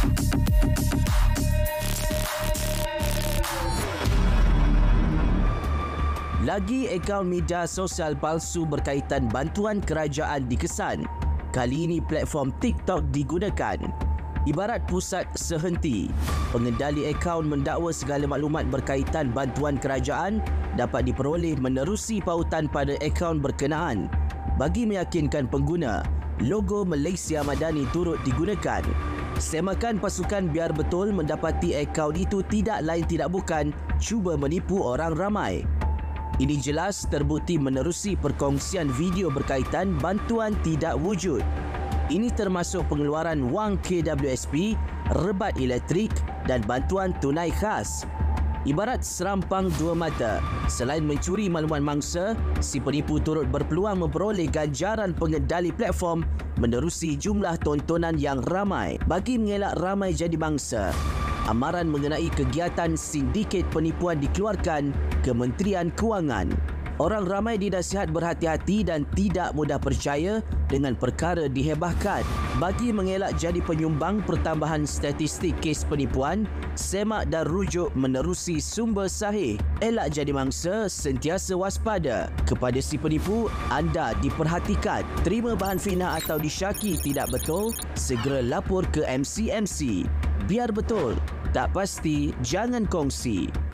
Lagi akaun media sosial palsu berkaitan bantuan kerajaan dikesan. Kali ini platform TikTok digunakan. Ibarat pusat sehenti, pengendali akaun mendakwa segala maklumat berkaitan bantuan kerajaan dapat diperoleh menerusi pautan pada akaun berkenaan. Bagi meyakinkan pengguna, logo Malaysia Madani turut digunakan. Semakan pasukan Biar Betul mendapati akaun itu tidak lain tidak bukan cuba menipu orang ramai. Ini jelas terbukti menerusi perkongsian video berkaitan bantuan tidak wujud. Ini termasuk pengeluaran wang KWSP, rebat elektrik dan bantuan tunai khas. Ibarat serampang dua mata. Selain mencuri maklumat mangsa, si penipu turut berpeluang memperoleh ganjaran pengendali platform menerusi jumlah tontonan yang ramai. Bagi mengelak ramai jadi mangsa, amaran mengenai kegiatan sindiket penipuan dikeluarkan Kementerian Kewangan. Orang ramai dinasihat berhati-hati dan tidak mudah percaya dengan perkara dihebahkan. Bagi mengelak jadi penyumbang pertambahan statistik kes penipuan, semak dan rujuk menerusi sumber sahih. Elak jadi mangsa, sentiasa waspada. Kepada si penipu, anda diperhatikan. Terima bahan fitnah atau disyaki tidak betul, segera lapor ke MCMC. Biar betul, tak pasti jangan kongsi.